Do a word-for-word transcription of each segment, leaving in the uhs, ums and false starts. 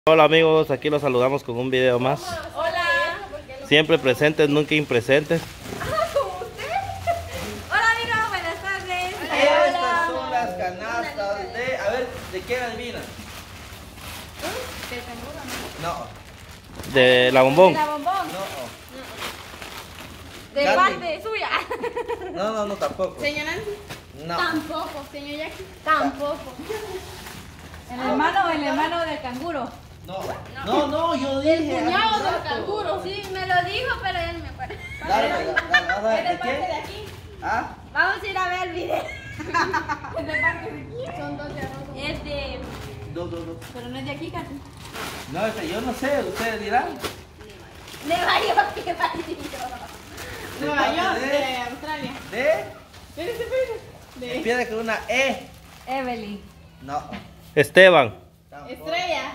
Hola amigos, aquí los saludamos con un video más. Hola. Siempre presentes, nunca impresentes. Ah, ¿como usted? Hola amigos, buenas tardes. Estas son las canastas de... A ver, ¿de quién adivinan? ¿De canguro? No, De la bombón. ¿De la bombón? no. ¿De Katy. parte suya? No, no, no, tampoco. ¿Señor Nancy? No. Tampoco. ¿Señor Jackie? Tampoco. ¿El hermano o el hermano del canguro? No, no, no, yo dije... El cuñado hace del rato. canguro. Sí, me lo dijo, pero ya no me acuerdo. Dale, dale, dale, vamos a ver, ¿Es de ¿de parte de quién? aquí? ¿Ah? Vamos a ir a ver el video. ¿Es de parte de aquí? Son dos de arroz. Es de... Dos, dos, dos. Pero no es de aquí, Katy. No, este, yo no sé, ustedes dirán. Nueva York, qué partido. De Nueva parte York, de- de Australia. ¿De? Espérese, espérese. De Empieza con una E. Evelyn. No. Esteban. Tampoco. Estrella.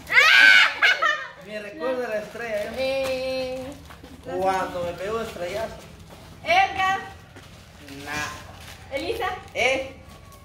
Me recuerda la estrella. ¿eh? Eh, Cuando me pegó estrellazo. Edgar. Nah. Elisa. ¿Eh?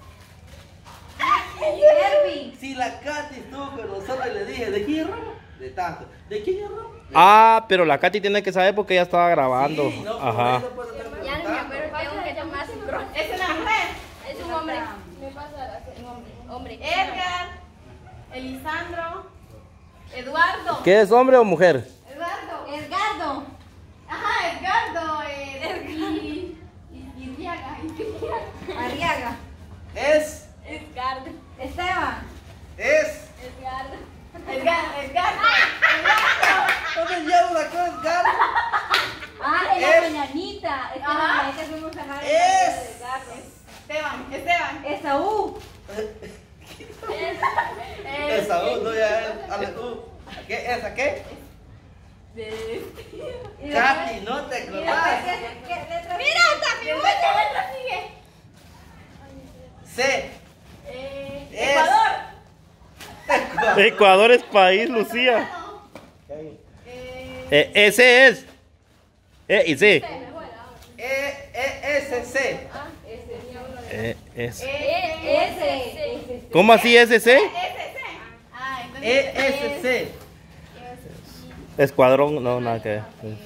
Erwin. Si la Katy estuvo con nosotros y le dije, ¿de quién es Roma? De tanto. ¿De quién es Roma? Ah, pero la Katy tiene que saber porque ella estaba grabando. Sí, no, por Ajá. eso puedo estar Ya no me preguntando. acuerdo, tengo que tomar sincron. ¿Es una mujer? Es un hombre. Me pasa un hombre. Hombre. Edgar. Elisandro. Eduardo. ¿Qué es, hombre o mujer? Eduardo. Edgardo. Ajá, Edgardo. Eh, y, y, Iriaga. Arriaga. Es, Edgardo. Esteban. es. Edgardo. Edgar, Edgardo. ¿Dónde llevo la cosa, Edgar? Ah, es la Es- peñanita. Esteban, es que fuimos a ganar el Es- partido de Edgardo. Esteban, Esteban. Esaú. Esa U, no, ya es. Dale tú. ¿A qué? ¿Esa qué? Katy, no te acordás. Mira, también mucha letra sigue. C. Eh, Es- Ecuador. Ecuador es país, Lucía. Eh, Eh, ese es. Eh, y sí. E, E, S, C. Eh, es. E, S. ¿Cómo así ese C? S, C. Ah, entonces. E, S, C. Escuadrón, no, nada que ver.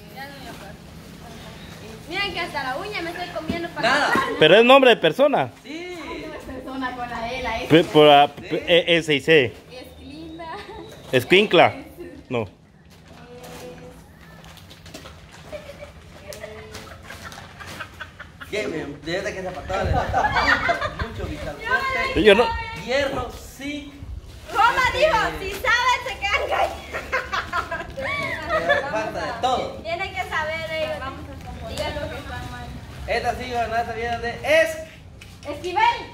Miren que hasta la uña me estoy comiendo para. Nada. Pero es nombre de persona. Sí. Persona con la E, la S. P- Por la P- E, S y C. Es linda. Escuincla. No. ¿Qué? De verdad que esa patada le falta mucho, mucho vital fuerte. Yo no. Hierro, sí. Roma Este, dijo, si saben se quedan le falta de todo. Tienen que saber ellos. Digan lo que están mal. Esta sí, esta viene de es. Esquivel.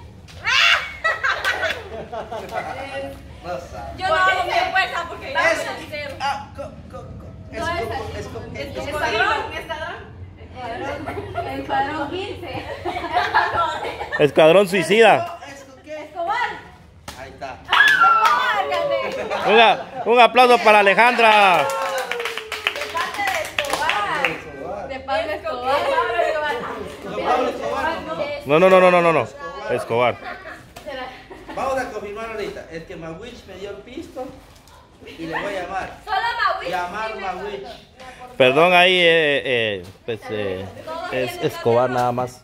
No sabe. Yo no hago mi fuerza porque yo Es. soy cero. Ah, co, co, co. Es No, esa- co- es co- es co- Escuadrón, escuadrón. El escuadrón quince. Escuadrón suicida. Es co- ¿qué? Escobar. Ahí está. Márgate. Una- un aplauso para Alejandra. De parte de Escobar. De Pablo Escobar. Pablo Escobar. Don Pablo Escobar, No, no. no, no, no, no, no, no. Escobar. Vamos a confirmar ahorita. Es que Mawich me dio el pisto y le voy a llamar. Solo Maui. Llamar Mawich. Perdón ahí, eh, eh, pues eh, es Escobar nada más.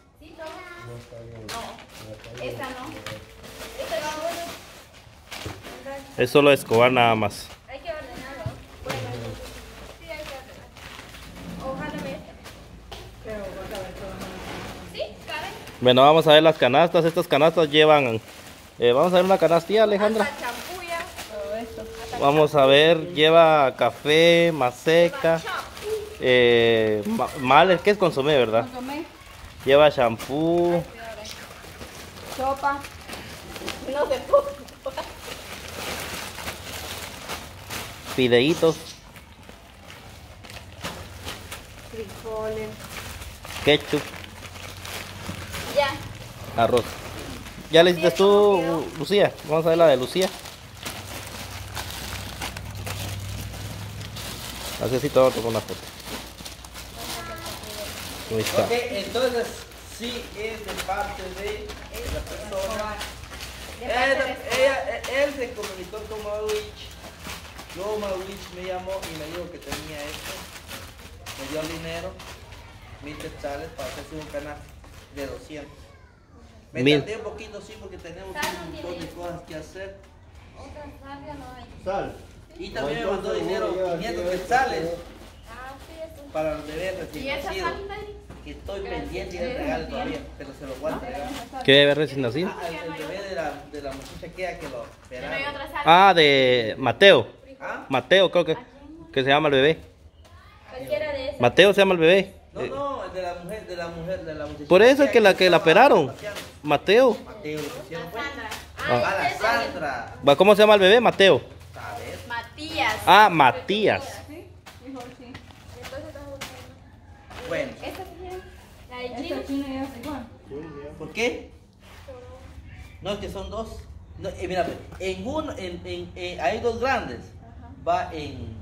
Esta no. Es solo Escobar nada más. Hay que ordenarlo. Bueno, sí, hay que ordenarlo. Ojalá me. Pero vas a ver todo. Sí, caben. Bueno, vamos a ver las canastas. Estas canastas llevan... eh, vamos a ver una canastilla, Alejandra. Hasta champuya. Todo esto. Vamos a ver, lleva café, maseca, eh, ma- mal, ¿qué es consomé, verdad? Consomé. Lleva shampoo, Sopa. No se puede. fideitos, Frijoles. ketchup, Ya. arroz. ¿Ya le hiciste tú, Lucía? Vamos a ver la de Lucía. Así sí, todo con una foto. Ahí está. Ok, entonces sí es de parte de la persona. De parte de Ella, ella- él se comunicó con Maurich Luego Maguich me llamó y me dijo que tenía esto. Me dio el dinero, mil quetzales para hacerse un canal de doscientos. Me Mil. tardé un poquito, sí, porque tenemos un montón de cosas que hacer. Otra salvia no hay. Sal. Y también me mandó dinero, quinientos quetzales, Ah, sí, eso. para los bebés ¿Y recién esa nacidos. salvia? Que estoy pendiente de entregarle todavía, pero se los voy a entregar. ¿Qué bebé recién nacido? Ah, el, el bebé de la, de la muchacha que, que lo Pero hay esperaron. otra salvia. Ah, de Mateo. ¿Ah? Mateo, creo que, que se llama el bebé. Cualquiera de esas. Mateo se llama el bebé. No, Eh, no, el de la mujer, de la mujer, de la muchacha. Por eso es que la que la operaron. Mateo. Mateo, lo pusieron pues. Sandra. Ah. A la Sandra. Va, ¿cómo se llama el bebé? Mateo. ¿Sabes? Matías. Ah, Matías. Entonces estás buscando. Bueno, ¿Esta sí quieren? La de Esta Chile. china ya es igual. ¿por qué? No, es que son dos. No, eh, mira, en uno, en, en, en- hay dos grandes. Va en.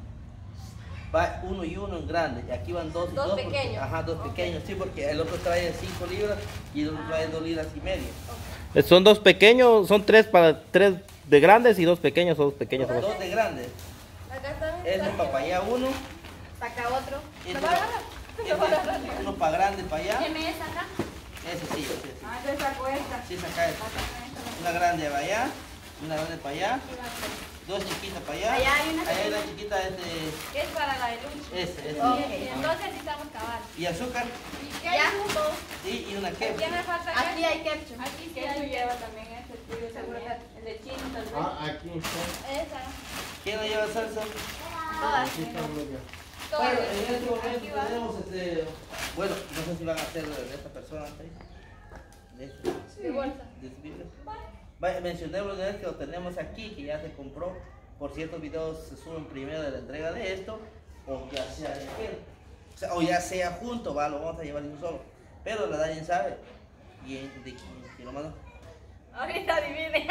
Va uno y uno en grande. Y aquí van dos y Dos dos. porque- pequeños. ajá, dos pequeños, sí, porque el otro trae cinco libras y el otro trae dos libras y medio. Eh, Son dos pequeños, son tres para tres de grandes y dos pequeños, o dos pequeños. o dos- Dos de grandes. Acá están. Es un papaya uno. Saca otro. Es ¿Lo uno, va a agarrar? es uno para grande para allá. Deme esa acá. Ese sí, ese sí. Ah, yo saco esta. Sí, saca esa. Una grande para allá, una grande para allá, dos chiquitas para allá. Allá hay una Allá hay chiquita. una chiquita, este, ¿Qué es para la de Lucho? ese, ese. Ok, entonces sí estamos cabal. Y azúcar, Ya. sí, y una ¿Qué ketchup. me falta? Aquí hay ketchup. Aquí sí hay. lleva también este tuyo, seguro. El de chino tal vez. Ah, aquí está. Esa. ¿Quién no lleva salsa? Todas. Aquí está muy bien. Bueno, en este momento tenemos este, bueno, no sé si van a hacer de esta persona, ¿sí? De este, De bolsa. de este video. Vaya, mencionemos de que lo tenemos aquí, que ya se compró. Por cierto, videos se suben primero de la entrega de esto, o ya sea de aquel. O sea, o ya sea junto, va, lo vamos a llevar de un solo. Pero la Dayan sabe. ¿Y de quién, quién lo mandó? Ahorita adivine.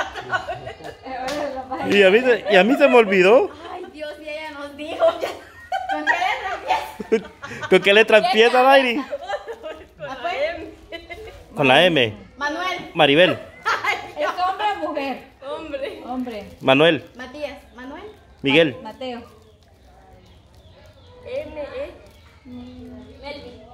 Eh, ahora la paja. Y a mí, se- y a mí se me olvidó. Ay, Dios, y ella nos dijo. ¿Con qué letra empieza? ¿Con qué letra empieza, Dairi? Con la M. Con la M. Manuel. Maribel. ¿Es hombre o mujer? Hombre. Hombre. Manuel. Matías. Manuel. Miguel. Mateo. M, E. Melvin.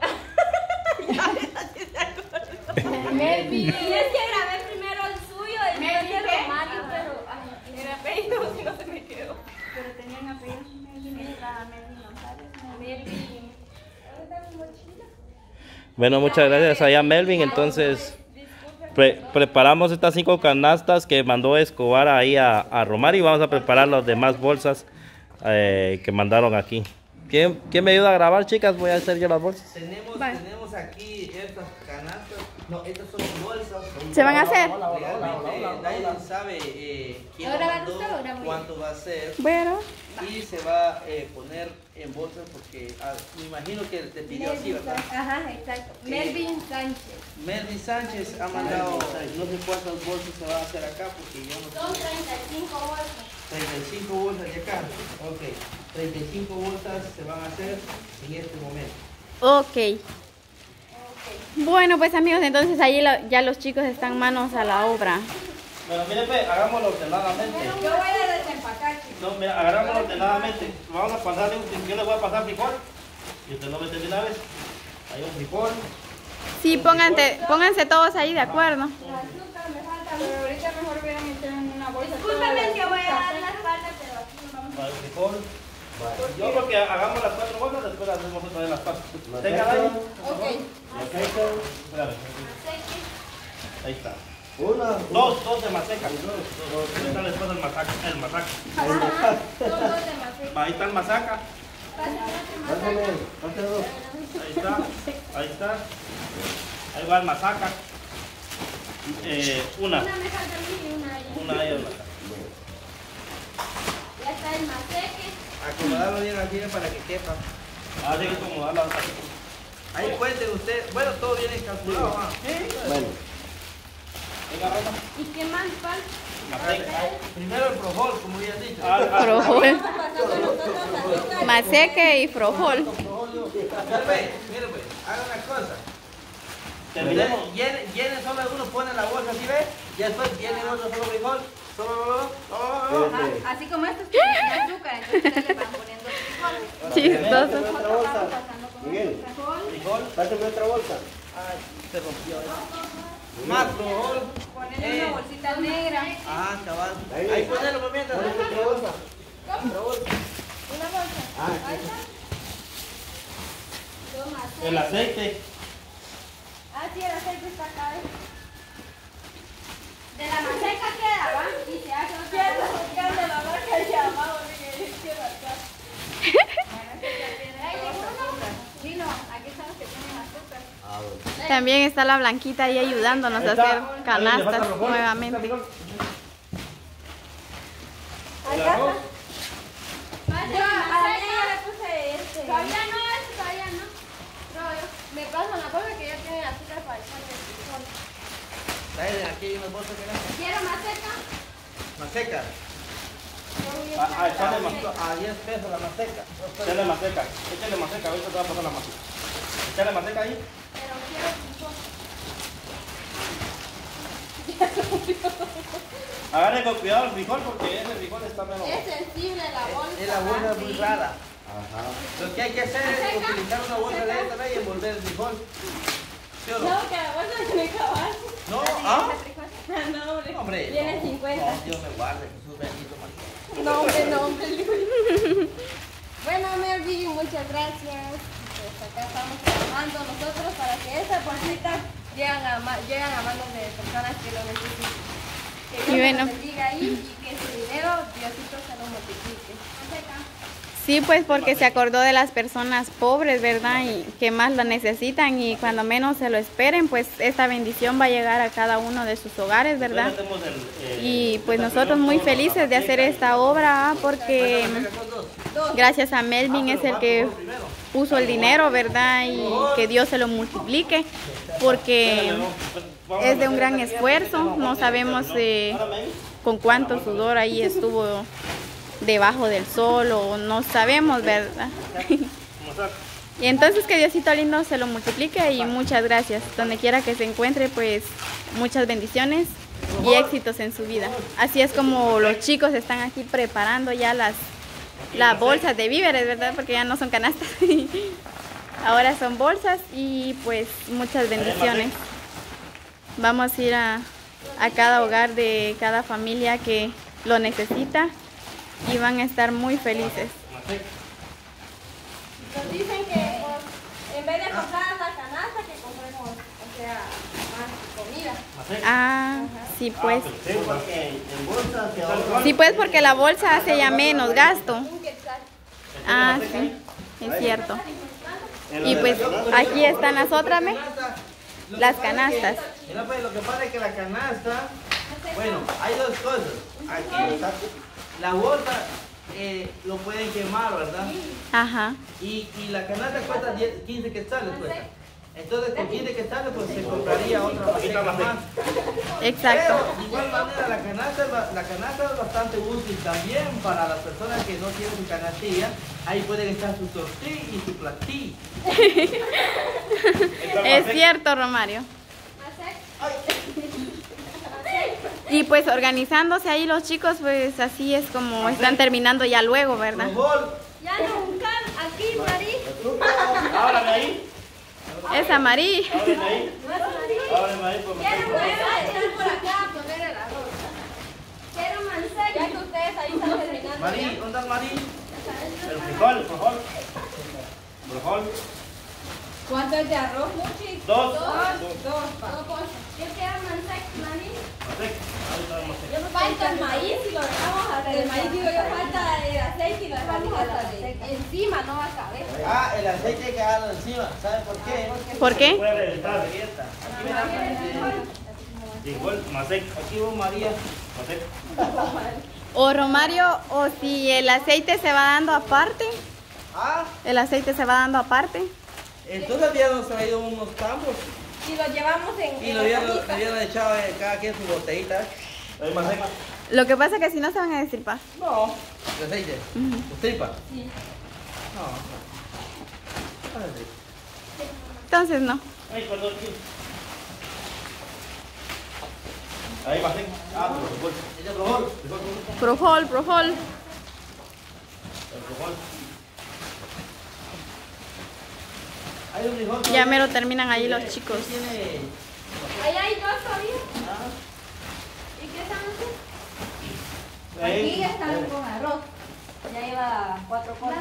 Melvin. Tienes que grabé primero el suyo, el mío Melvin, es ¿qué? Romano, pero ay, era apellido, si no se me quedó. Pero tenían apellido. Está Melvin González. Melvin. ¿Dónde está mi mochila? Bueno, muchas gracias allá Melvin. Entonces, pre- preparamos estas cinco canastas que mandó Escobar ahí a, a Romar y vamos a preparar las demás bolsas eh, que mandaron aquí. ¿Quién, quién me ayuda a grabar, chicas? Voy a hacer yo las bolsas. Tenemos, Vale. tenemos aquí estas canastas, no, estas son bolsas. ¿Se van a hacer? Realmente nadie sabe eh, quién lo ¿Ahora va mandó, usted o ahora voy yo? cuánto va a ser Bueno. y se va a eh, poner en bolsas porque ah, me imagino que te pidió así, ¿verdad? Ajá, exacto. Melvin Sánchez. Melvin Sánchez ha mandado no sé cuántas bolsas se va a hacer acá porque yo no Son sé. treinta y cinco bolsas. treinta y cinco bolsas de acá. Ok, treinta y cinco bolsas se van a hacer en este momento. Ok. Bueno, pues amigos, entonces ahí lo- ya los chicos están manos a la obra. Bueno, mire, pues, hagámoslo ordenadamente. Yo voy a desempacar, chicos. No, mira, agarrámoslo ordenadamente. Vamos a pasarle un, yo le voy a pasar frijol. Y usted lo mete de una vez. Hay un frijol. Sí, pónganse, pónganse todos ahí de acuerdo. Azúcar me falta, pero ahorita mejor hubieran hecho en una bolsa. Discúlpeme toda que la voy a azúcar. dar la espalda, pero aquí nos vamos. Vale, frijol. Yo creo que hagamos las cuatro bolsas, después hacemos otra de las cuatro. Tenga ahí. Ok. Espérame. Ahí está. Una. Dos, dos de maseca. Ahí está después el masaca. El masaca. Son dos de más. Ahí está el masaca. Pásame, pásame dos. Ahí está. Ahí está. Ahí va el masaca. Eh, una. Una me falta a mí y una a ella. Una ahí el masaca. Ya está el maseque. Acomodarlo bien aquí para que quepa. Ah, tiene que acomodarla aquí. Ahí cuenten ustedes. Bueno, todo viene calculado. ¿Ah? Bueno. Venga, Rosa. ¿Y qué más falta? Maseca. Primero el projol, como ya has dicho. Ah, ah, Frojol. Maseque y frojol. Mire, pues, mire, pues, haga una cosa. Terminemos. Llenen, llenen solo uno, ponen la bolsa así, ¿ves? Y después llenen otro solo frijol, Solo, no, no, no. Ah, así como estos que tienen azúcar, entonces ustedes le van poniendo frijoles. Pásame Chistoso. otra bolsa. Vamos pasando con Miguel, el frijol. Frijol. pásame otra bolsa. Ay, se rompió. Más frijol. Ponerle una bolsita negra. Ah, chaval. Ahí. Ahí ponelo, por mientras. Pásame otra bolsa. Otra bolsa. Una bolsa. Ah, Ahí está. Toma aceite. El aceite. Ah, sí, el aceite está acá. ¿eh? De la manteca queda, ¿va? Y se hace otra cosa. buscando la marca y llamamos que izquierda acá. Sí, no, aquí están los que tienen azúcar. Ah, bueno. También está la Blanquita ahí ayudándonos a hacer canastas nuevamente. El Acá arroz. está. Yo a la mía ya le puse este. Todavía no, eso todavía no. No, yo me paso la bolsa que ya tiene azúcar para echarle el frijol. Trae aquí hay unas bolsas que eran ¿Quiero más seca? más secas. Ah, ah, echarle más, A diez pesos la más seca. echarle más seca. Échale más seca, ahorita te va a pasar la más seca. Echarle más seca ahí. Pero quiero frijol. Agarre con cuidado el frijol porque ese frijol está menos. Es sensible la bolsa. Es la bolsa muy rara. Ajá. Lo que hay que hacer es utilizar una bolsa de esta vez y envolver el frijol. ¿Sí o no? No, que la bolsa tiene cabal. No, ¿ah? No, hombre. Hombre. Viene no. cincuenta. No, Dios me guarde, Jesús bendito, María. No, hombre, no, hombre. Bueno, Melvin, muchas gracias. Pues acá estamos trabajando nosotros para que estas bolsitas lleguen a, ma- lleguen a manos de personas que lo necesiten. Que Dios Y bueno. nos bendiga ahí y que ese dinero Diosito se lo multiplique. Sí, pues porque se acordó de las personas pobres, ¿verdad? Y que más lo necesitan y cuando menos se lo esperen, pues esta bendición va a llegar a cada uno de sus hogares, ¿verdad? Y pues nosotros muy felices de hacer esta obra porque gracias a Melvin es el que puso el dinero, ¿verdad? Y que Dios se lo multiplique porque es de un gran esfuerzo, no sabemos eh, con cuánto sudor ahí estuvo debajo del sol o no sabemos, ¿verdad? Y entonces que Diosito lindo se lo multiplique y muchas gracias. Donde quiera que se encuentre, pues muchas bendiciones y éxitos en su vida. Así es como los chicos están aquí preparando ya las, las bolsas de víveres, ¿verdad? Porque ya no son canastas. Ahora son bolsas y pues muchas bendiciones. Vamos a ir a, a cada hogar de cada familia que lo necesita y van a estar muy felices. Nos dicen que pues, en vez de comprar la canasta, que compremos, o sea, más comida. Ah, sí pues. Sí, porque en bolsa se ahorra. Sí pues porque la bolsa hace ya menos gasto. Un quetzal. Ah, sí, es cierto. Y pues aquí están las otras, ¿me? Las canastas. Mira, pues lo que pasa es que la canasta, bueno, hay dos cosas. Aquí está. La bolsa eh, lo pueden quemar, ¿verdad? Ajá. Y, y la canasta cuesta diez, quince quetzales, cuesta. Entonces con quince quetzales pues se compraría otra maceca más. Exacto. Pero de igual manera la canasta, es ba- la canasta es bastante útil también para las personas que no tienen su canastilla. Ahí pueden estar su tortilla y su platilla. Es cierto, Romario. Y pues organizándose ahí los chicos, pues así es como están terminando ya luego, ¿verdad? Frijol, Ya no buscar aquí, Marí. Ábrame ahí. Es amarillo. Ábrame ahí. Ábrame ahí. por Quiero favor. estar por acá a poner el arroz. Quiero manzana. Ya que ustedes ahí están terminando. Marí, ya. ¿dónde está el Marí? El frijol, el frijol. Frijol. ¿Cuánto es de arroz, Luchi? Dos. Dos. Dos. Dos, pa. No, pues, yo quiero manzana, Marí. Maseca. Ahí está el maseca. Yo me falta el maíz y lo dejamos hasta El maíz, digo yo, falta el aceite y lo dejamos hasta el encima, no va a caber. Ah, el aceite hay que dejarlo encima. ¿Saben por qué? ¿Por qué? Puede reventar. Revienta. Aquí verán. Frijol, maseca. Aquí va María. Maseca. O Romario, o si el aceite se va dando aparte, Ah, el aceite se va dando aparte. entonces habíamos traído unos tambos Y lo llevamos en, y en lo la habían, cajita. habían echado eh, cada quien su botellita. Ahí maseca. Lo que pasa es que si no se van a destripar. No. ¿De aceite? Ujú. ¿Sus tripas? Sí. No. no. Ay, Entonces no. Ay, perdón. Ahí va. Ah, pero ¿Ella probó? Projol, projol. el frijol. Hay un frijol. Ya mero terminan ahí los chicos. Tiene... Ahí hay dos todavía. Ah, ¿Y qué están haciendo? Ahí. Aquí están con arroz. Ya lleva cuatro cosas.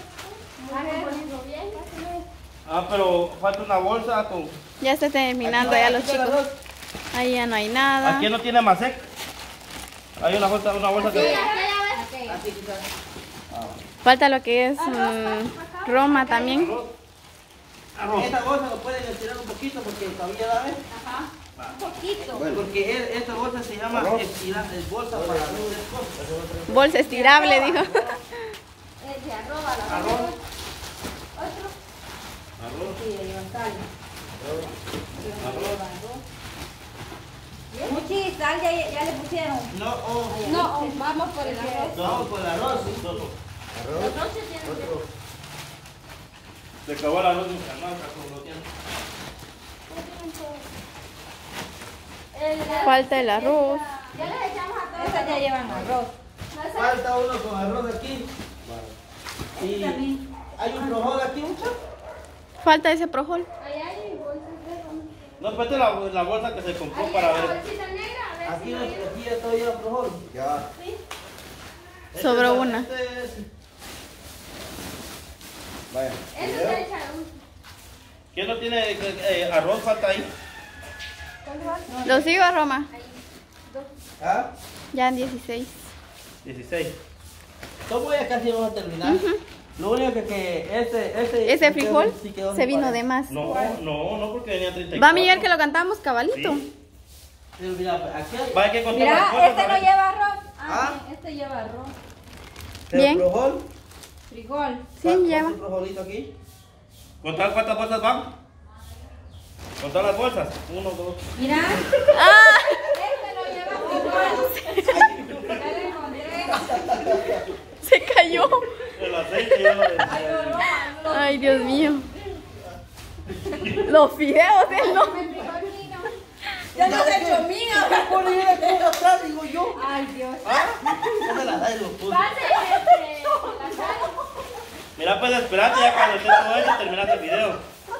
Ah, pero falta una bolsa con... Ya está terminando ya los chicos. Ahí ya no hay nada. Aquí no tiene más sec. Hay una bolsa, una bolsa que... así quizás. Falta lo que es mm, Roma también. Arroz. Esta bolsa lo pueden estirar un poquito porque todavía da, ¿ves? Un poquito. Porque él- esta bolsa se llama estira, es bolsa para hacer cosas. Bolsa estirable, dijo. Es de arroz, a la Arroz. Otro. Arroz. Sí, ya llevan sal. Arroz. Muchi, sal ya, ya le pusieron. No, oh, No, vamos por el arroz. vamos por el arroz. ¿sí? Los dos se tienen que... Se acabó el arroz de un canal, como lo tiene. El- Falta el arroz. Ya les echamos a todos. Estas ya llevan arroz. Falta uno con arroz aquí. Y hay un frijol aquí, muchacho. Falta ese projol. Ahí hay bolsas de arroz. No, pues esta es la, la bolsa que se compró Ahí para hay una ver. bolsita negra, a ver Aquí, si no hay- aquí ya todavía un frijol. Ya. Sí. Sobró una. Este es... Vaya. Eso se echa un... ¿Quién no tiene eh, arroz? Falta ahí. Lo sigo a Roma. ¿Ah? Ya en dieciséis. dieciséis. ¿Cómo ya casi vamos a terminar? Lo único que, que este, este... Ese sí frijol quedó- sí quedó se vino separado. de más. No, no, no, porque venía treinta y cuatro. Va Miguel que lo cantamos cabalito. Sí. Pero mira, aquí hay... Va, hay que contar las Mira, bolsas, este a no ver. lleva arroz. ¿Ah? Ah, sí, este lleva arroz. Bien. ¿El frijol? Frijol. Sí, ¿Cuánto lleva. frijolito aquí? ¿Contar cuántas bolsas van? ¿Contar las bolsas? Uno, dos. Mira, ¡Ah! este no lleva frijol. Ya le encontré. Se cayó. El aceite ya lo decía. Ay, Dios mío. Los fideos del no. Ya no se echó mío. ¿Cómo le viene todo atrás, digo yo? Ay, Dios. ¿Ah? ¿Cómo se la da y lo puso? Pase, este, la sal. Mira, pues esperate ya cuando esté todo hecho terminaste el video.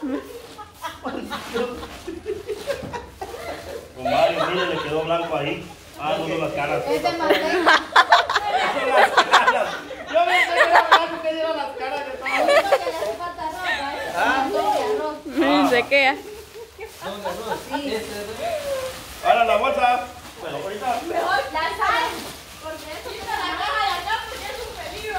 Con Mario, mire, le quedó blanco ahí. Ah, no, no las caras. Este más seco. Son las caras. Yo me sé que era blanco, que dieron las caras de todo. Esto que le hace falta arroz, ¿va? Este Ah. es de arroz. Se queda. No, no, no, sí. Este, Ahora la bolsa. Bueno, ahorita. Mejor la sal. Porque esto quita la caja de acá porque es un peligro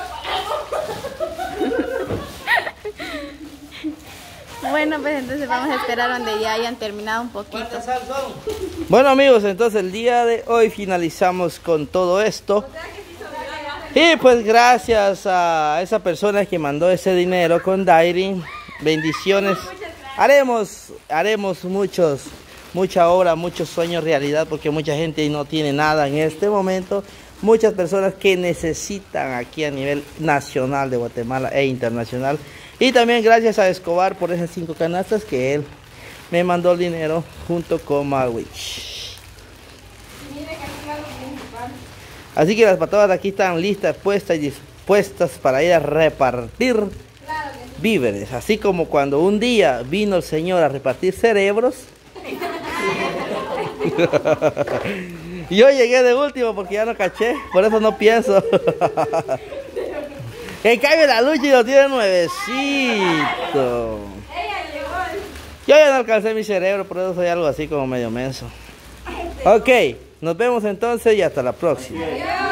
para Bueno, pues entonces vamos a esperar donde ya hayan terminado un poquito. ¿Cuántas sal son? Bueno amigos, entonces el día de hoy finalizamos con todo esto. Y pues gracias a esa persona que mandó ese dinero con Dairy. Bendiciones. Haremos, haremos muchos, mucha obra, muchos sueños realidad porque mucha gente no tiene nada en este momento. Muchas personas que necesitan aquí a nivel nacional de Guatemala e internacional. Y también gracias a Escobar por esas cinco canastas que él me mandó el dinero junto con Malwich. Así que las patadas de aquí están listas, puestas y dispuestas para ir a repartir víveres. Así como cuando un día vino el Señor a repartir cerebros. Yo llegué de último porque ya no caché, por eso no pienso. En cambio la lucha lo tiene nuevecito. Yo ya no alcancé mi cerebro, por eso soy algo así como medio menso. Ok, nos vemos entonces y hasta la próxima.